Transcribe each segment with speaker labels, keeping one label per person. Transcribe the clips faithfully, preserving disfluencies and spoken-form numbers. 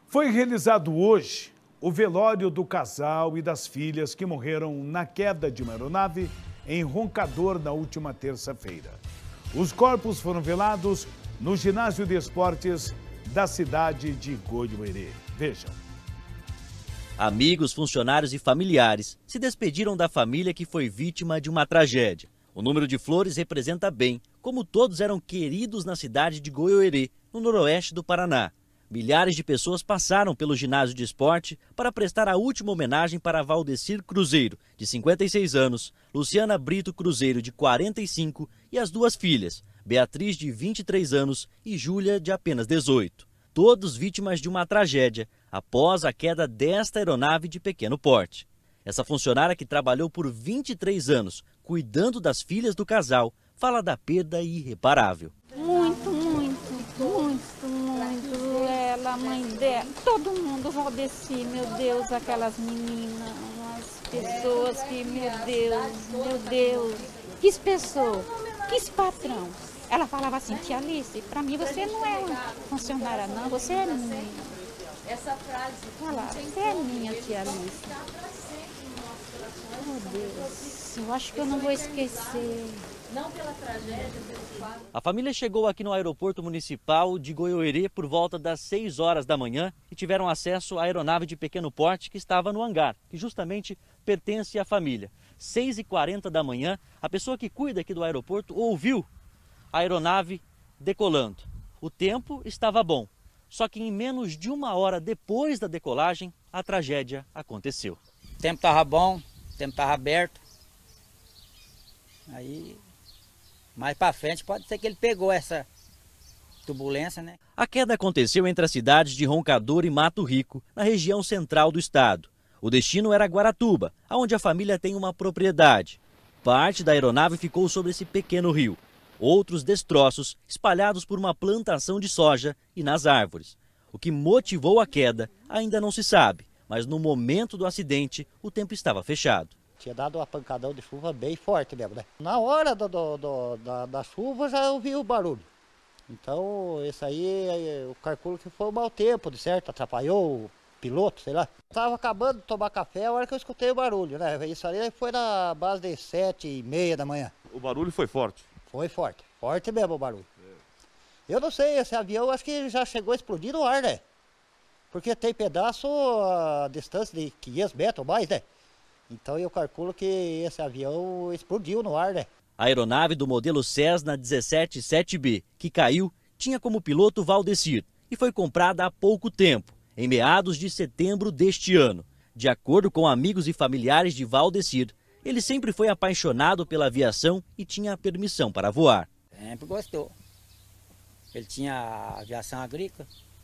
Speaker 1: Foi realizado hoje o velório do casal e das filhas que morreram na queda de uma aeronave em Roncador na última terça-feira. Os corpos foram velados no ginásio de esportes da cidade de Goiôerê. Vejam.
Speaker 2: Amigos, funcionários e familiares se despediram da família que foi vítima de uma tragédia. O número de flores representa bem como todos eram queridos na cidade de Goiôerê, no noroeste do Paraná. Milhares de pessoas passaram pelo ginásio de esporte para prestar a última homenagem para Valdecir Cruzeiro, de cinquenta e seis anos, Luciana Brito Cruzeiro, de quarenta e cinco, e as duas filhas, Beatriz, de vinte e três anos, e Júlia, de apenas dezoito. Todos vítimas de uma tragédia após a queda desta aeronave de pequeno porte. Essa funcionária, que trabalhou por vinte e três anos cuidando das filhas do casal, fala da perda irreparável.
Speaker 3: Muito, muito, muito, muito. Ela, a mãe dela, todo mundo, Valdecir, meu Deus, aquelas meninas, as pessoas que, meu Deus, meu Deus. Que pessoa, que patrão. Ela falava assim, tia Alice, pra mim você não é uma funcionária não, você é minha.
Speaker 4: Essa frase.
Speaker 3: Fala, você é minha, tia Alice. Meu Deus, eu acho que eu não vou esquecer.
Speaker 4: Não pela tragédia.
Speaker 2: A família chegou aqui no aeroporto municipal de Goiôerê por volta das seis horas da manhã e tiveram acesso à aeronave de pequeno porte que estava no hangar, que justamente pertence à família. seis e quarenta da manhã, a pessoa que cuida aqui do aeroporto ouviu a aeronave decolando. O tempo estava bom, só que em menos de uma hora depois da decolagem, a tragédia aconteceu.
Speaker 5: O tempo estava bom, o tempo estava aberto. Aí, mais para frente, pode ser que ele pegou essa turbulência, né?
Speaker 2: A queda aconteceu entre as cidades de Roncador e Mato Rico, na região central do estado. O destino era Guaratuba, onde a família tem uma propriedade. Parte da aeronave ficou sobre esse pequeno rio. Outros destroços espalhados por uma plantação de soja e nas árvores. O que motivou a queda ainda não se sabe, mas no momento do acidente o tempo estava fechado.
Speaker 6: Tinha dado uma pancadão de chuva bem forte mesmo, né? Na hora do, do, do, da, da chuva já ouvi o barulho. Então, esse aí, eu calculo que foi o mau tempo, de certo? Atrapalhou o piloto, sei lá. Estava acabando de tomar café a hora que eu escutei o barulho, né? Isso ali foi na base de sete e meia da manhã.
Speaker 7: O barulho foi forte?
Speaker 6: Foi forte, forte mesmo o barulho. É. Eu não sei, esse avião acho que já chegou a explodir no ar, né? Porque tem pedaço a distância de quinhentos metros ou mais, né? Então eu calculo que esse avião explodiu no ar, né?
Speaker 2: A aeronave do modelo Cessna dezessete sete B, que caiu, tinha como piloto Valdecir e foi comprada há pouco tempo, em meados de setembro deste ano. De acordo com amigos e familiares de Valdecir, ele sempre foi apaixonado pela aviação e tinha permissão para voar.
Speaker 5: Sempre gostou. Ele tinha aviação agrícola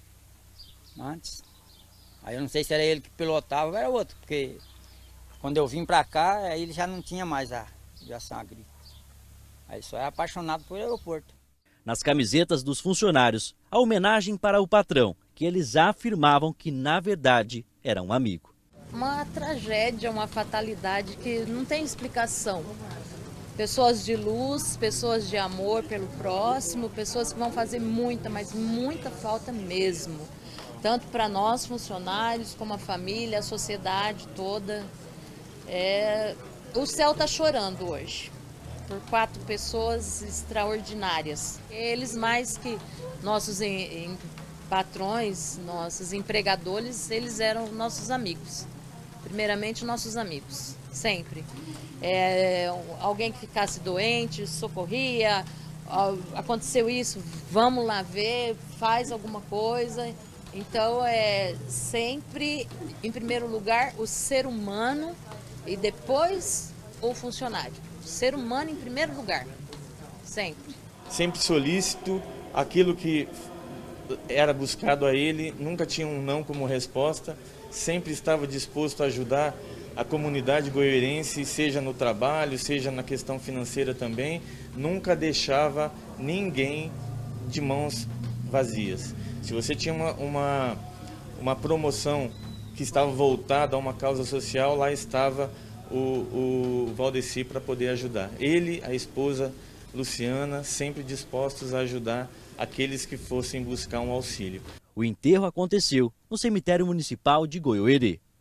Speaker 5: antes. Aí eu não sei se era ele que pilotava ou era outro, porque quando eu vim para cá, ele já não tinha mais a aviação agrícola. Aí só é apaixonado por aeroporto.
Speaker 2: Nas camisetas dos funcionários, a homenagem para o patrão, que eles afirmavam que na verdade era um amigo.
Speaker 4: Uma tragédia, uma fatalidade que não tem explicação. Pessoas de luz, pessoas de amor pelo próximo, pessoas que vão fazer muita, mas muita falta mesmo. Tanto para nós funcionários, como a família, a sociedade toda. É... O céu está chorando hoje, por quatro pessoas extraordinárias. Eles, mais que nossos em, em, patrões, nossos empregadores, eles eram nossos amigos. Primeiramente, nossos amigos, sempre. É, alguém que ficasse doente, socorria, aconteceu isso, vamos lá ver, faz alguma coisa. Então, é sempre, em primeiro lugar, o ser humano e depois o funcionário. O ser humano em primeiro lugar, sempre.
Speaker 8: Sempre solícito, aquilo que era buscado a ele, nunca tinha um não como resposta, sempre estava disposto a ajudar a comunidade goiôerense, seja no trabalho, seja na questão financeira também, nunca deixava ninguém de mãos vazias. Se você tinha uma, uma, uma promoção que estava voltada a uma causa social, lá estava o, o Valdecir para poder ajudar. Ele, a esposa Luciana, sempre dispostos a ajudar aqueles que fossem buscar um auxílio.
Speaker 2: O enterro aconteceu no cemitério municipal de Goiôerê.